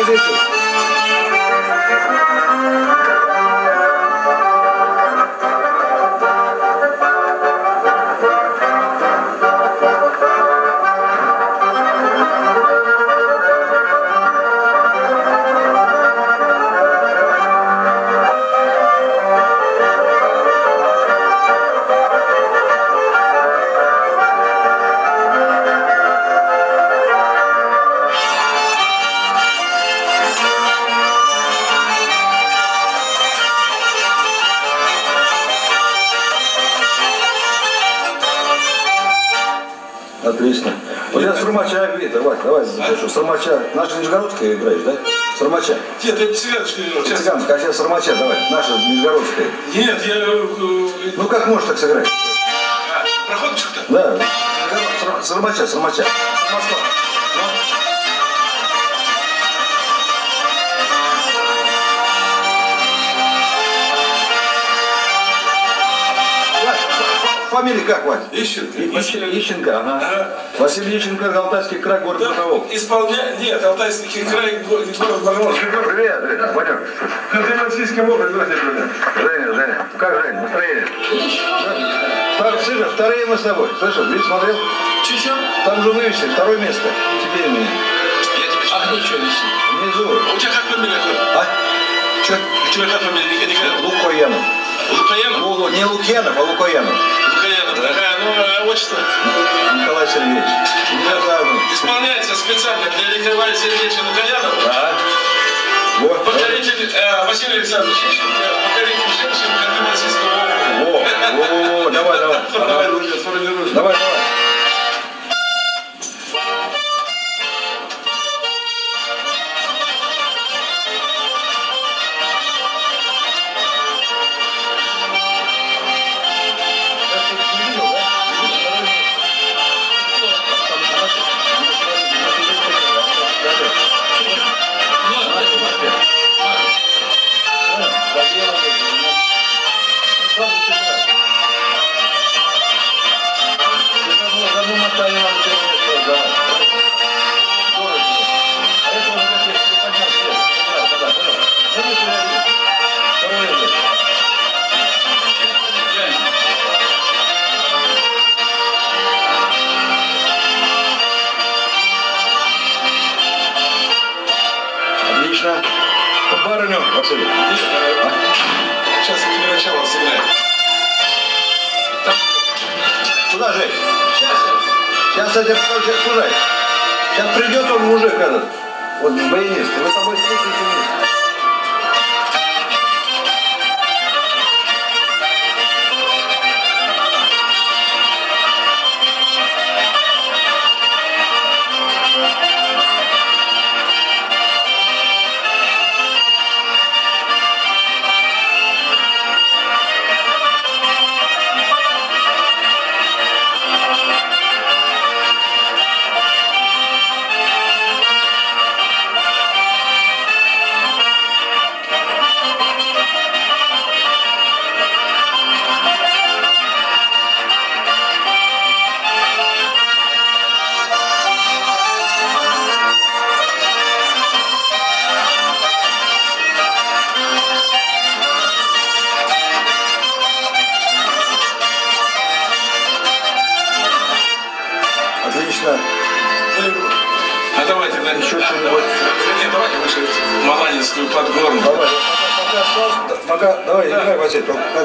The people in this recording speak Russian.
позицию. Отлично. Вот я с Румача, Вась, давай запишу. С Румача. Наша Нижегородская играешь, да? С Румача. Нет, я цыганскую играл. Цыганская, а сейчас с Румача давай. Наша Нижегородская. Нет, я... Ну как можешь так сыграть? Проходочек-то? Да. С Румача, с Румача. Фамилия как, Вась? Ищенко. Ищенко, ага. Василий Ищенко, Алтайский край, город Барнаул. Нет, Алтайский край, город Барнаул. Привет, Ванек. Это Российский область, здравствуйте, друзья. Женя, как Женя, настроение? Вторые мы с тобой. Слышал, видишь, смотрел? Чё? Там же вывесили, второе место. Тебе и мне. Я тебе чё? А где что висит? Внизу. А у тебя как фамилия? А? Чё? У тебя как фамилия? Никогда? Лукоянов. Лукоянов? Не Лукьянов, а Лукоянов. Лукоянов, ага, ну а отчество? Николай Сергеевич. Исполняется специально для Николая Сергеевича Лукоянова. Да. Вот. Покоритель Василий Александрович Ищенко, покоритель женщин Ханты-Мансийского округа. Во, давай. Давай, друзья, сформируем. Давай. Отлично. Барыню, Василий. Сейчас для начала сыграем. Куда, Жень? Сейчас я тебе покажу, сейчас куда. Сейчас придет он мужик этот. Вот баянист. Мы с тобой спустимся вниз. Отлично. А давайте, да, еще что-нибудь. Нет, давайте лучше Маланинскую подгорную. Давай, пока, давай, играй, Василий.